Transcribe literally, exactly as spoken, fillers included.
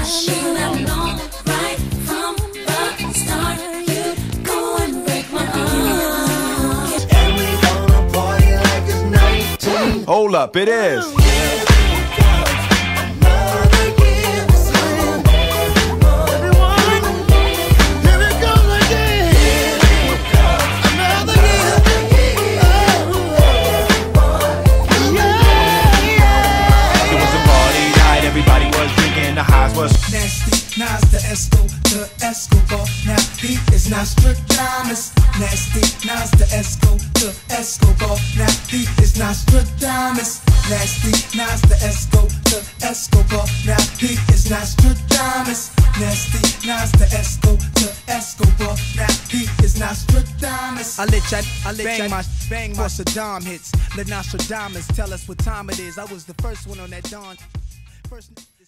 Should have known right from the start. You'd go and break my heart. And we gonna party like it's nineteen. Hold up, it is. Nasty, Nas the Esco, the Escobar. Now he is Nostradamus. Nasty, Nas the Esco, the Escobar. Now he is Nostradamus. Nasty, Nas the Esco, the Escobar. Now he is Nostradamus. Nasty, Nas the Esco, the Escobar. Now he is Nostradamus. I let ya, I let bang my, bang my Saddam hits. Let Nostradamus tell us what time it is. I was the first one on that dawn. First